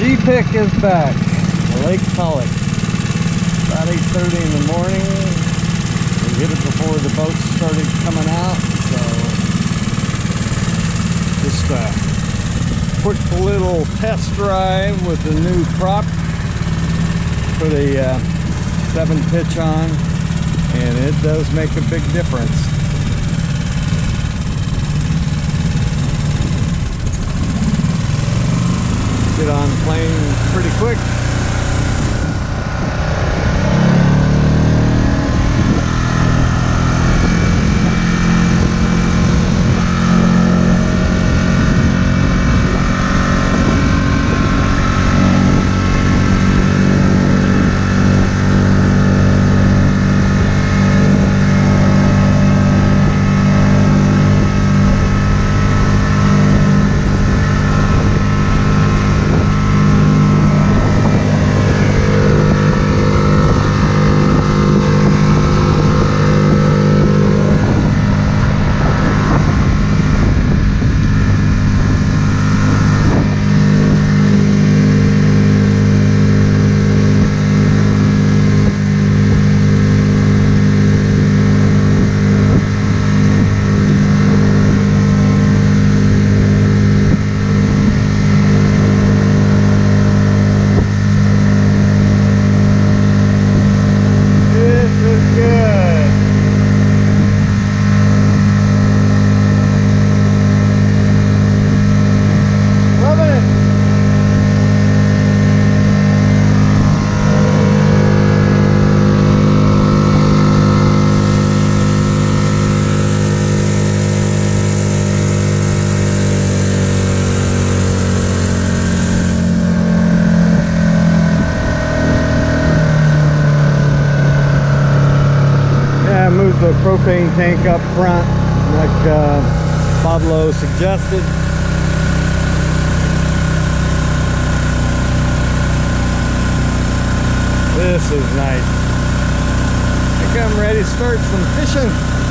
G-Pick is back. Lake Pollock. About 8:30 in the morning. We hit it before the boats started coming out, so just a quick little test drive with the new prop for the 7 pitch on, and it does make a big difference. Get on the plane pretty quick. Move the propane tank up front like Pablo suggested. This is nice. I think I'm ready to start some fishing.